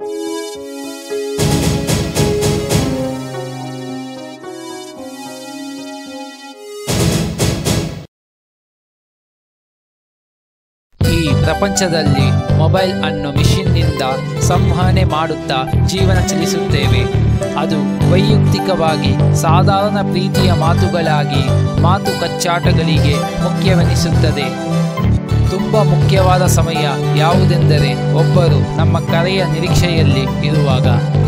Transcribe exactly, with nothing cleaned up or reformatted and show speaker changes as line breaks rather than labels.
ಈ ಪ್ರಪಂಚದಲ್ಲಿ ಮೊಬೈಲ್ ಅನ್ನು ಮಿಷಿನ್ನಿಂದ ಸಂವಹನೆ ಮಾಡುತ್ತಾ ಜೀವನ ಚಲಿಸುತ್ತೇವೆ. ಅದು ವೈಯಕ್ತಿಕವಾಗಿ ಸಾಧಾರಣ ಪ್ರೀತಿಯ ಮಾತುಗಳಾಗಿ ಮಾತು ಕಚ್ಚಾಟಗಳಿಗೆ ಮುಖ್ಯವೆನಿಸುತ್ತದೆ. ತುಂಬ ಮುಖ್ಯವಾದ ಸಮಯ ಯಾವುದೆಂದರೆ ಒಬ್ಬರು ನಮ್ಮ ಕರೆಯ ನಿರೀಕ್ಷೆಯಲ್ಲಿ ಇರುವಾಗ.